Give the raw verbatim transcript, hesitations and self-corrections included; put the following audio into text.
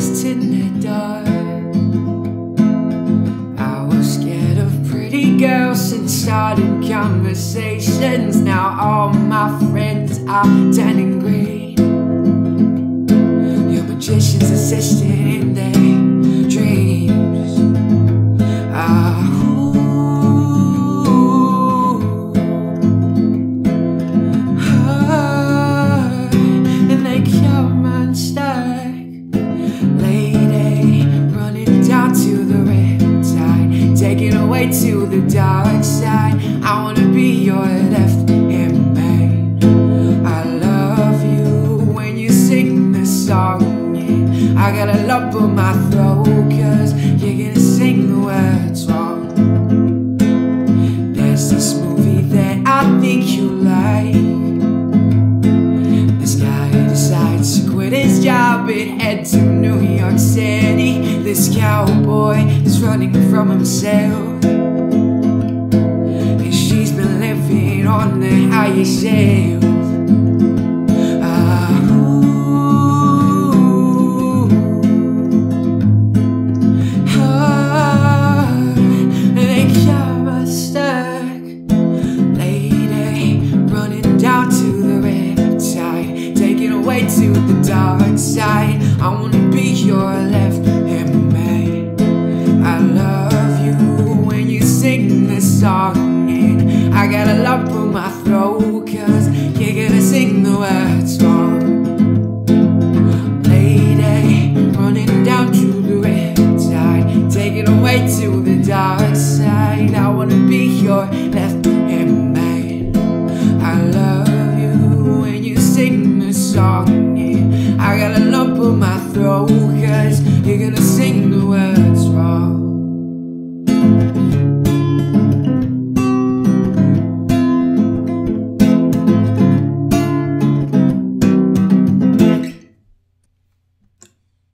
lost in the dark. I was scared of pretty girls and started conversations. Now all my friends are turning green. Your magician's assistant in their dreams. Ah, to the dark side. I wanna be your left hand man. I love you when you sing the song, yeah. I got a lump in my throat cause you're gonna sing the words wrong. There's this movie that I think you like. This guy decides to quit his job and head to New York City. This cowboy is running from himself. On the higher shelf. Ah, ooh, ah, they kept us stuck. Lady, running down to the riptide, taken away to the dark side. I wanna be your left hand man. I love you when you sing this song. I got a lump in my throat cause you're gonna sing the words wrong. Lady, running down to the riptide, taken away to the dark side. I wanna be your left hand man. I love you when you sing the song, yeah. I got a lump in my throat cause you're gonna sing